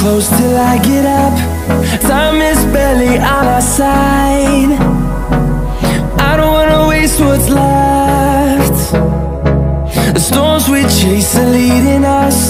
close till I get up. Time is barely on our side. I don't wanna waste what's left. The storms we chase are leading us.